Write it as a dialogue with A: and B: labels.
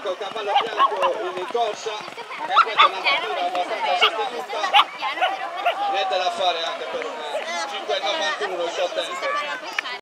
A: ecco il cavallo bianco in corsa, e questa è un'altura abbastanza sostenuta, niente da fare anche per un 5,91 il suo tempo.